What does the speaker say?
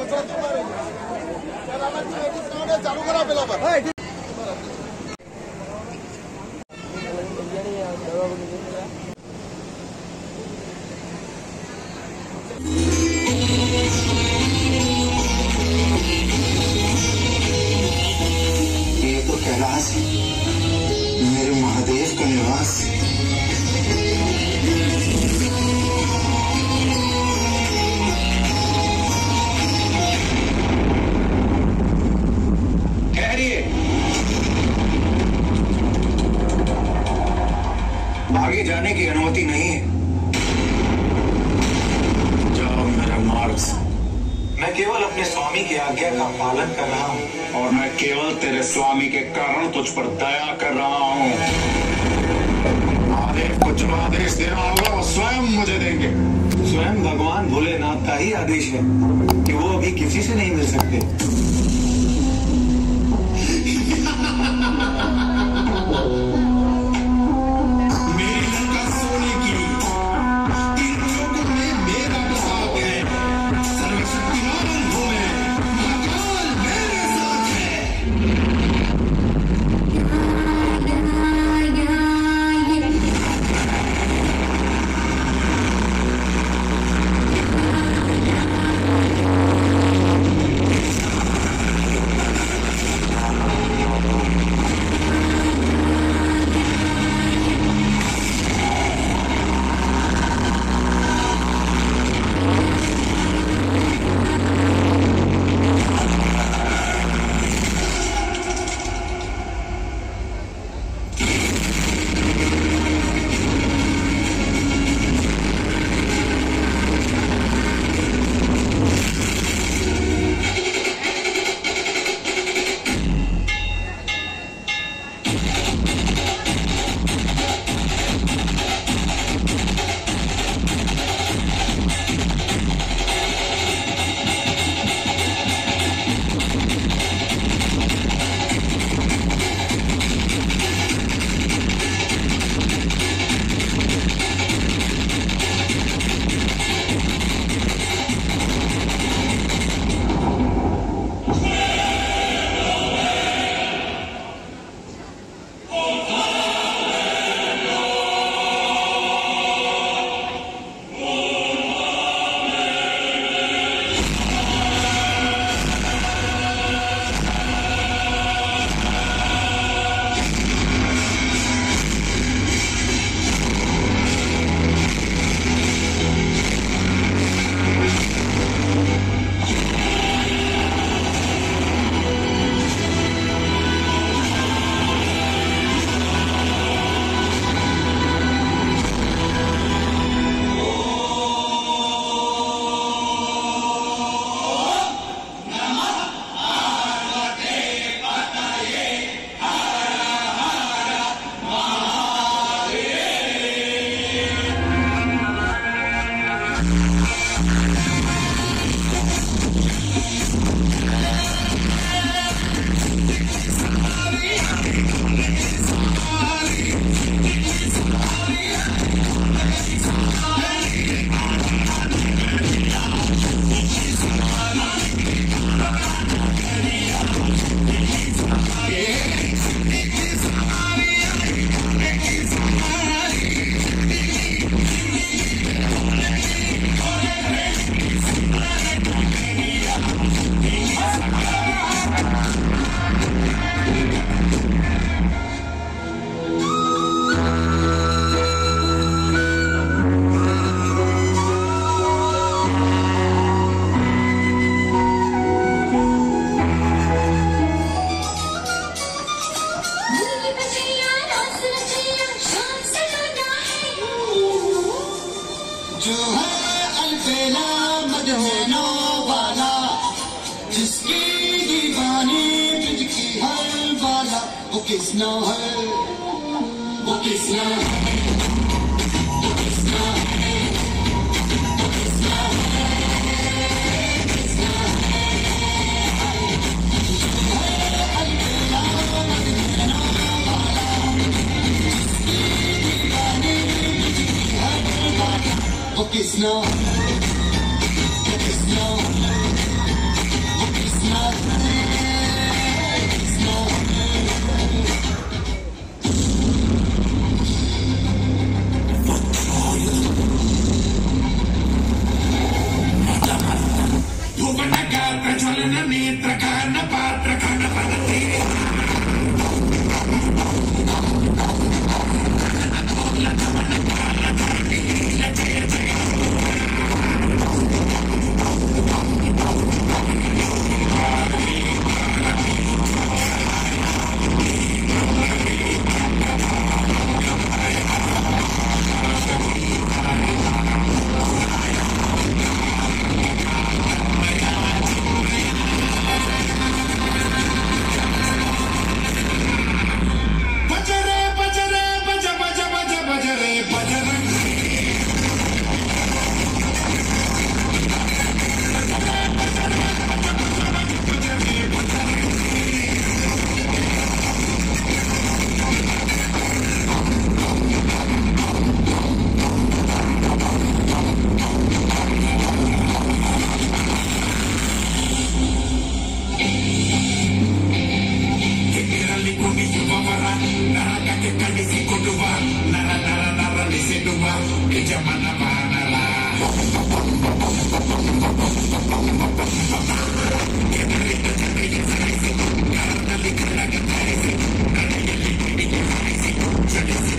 चालू करा पहिला ये तो कैलाश है, मेरे महादेव का निवास। आगे जाने की अनुमति नहीं है। जाओ मेरा मार्ग से। मैं केवल अपने स्वामी की आज्ञा का पालन कर रहा हूँ और मैं केवल तेरे स्वामी के कारण तुझ पर दया कर रहा हूँ। महादेव को जो आदेश देना होगा वो स्वयं मुझे देंगे। स्वयं भगवान भोलेनाथ का ही आदेश है कि वो अभी किसी से नहीं मिल सकते। जो है अलबेला मदहोनो वाला, जिसकी दीवानी तुझ की हर वाला, वो किसना है, वो किसना है, वो किसना है, वो किसना है, किसना है। जो है अलबेला मदहोनो वाला, जिसकी दीवानी तुझ की हर वाला, वो किसना है, वो किसना है। kutuba, nara nara nara nisituba, kijamana manala. Karena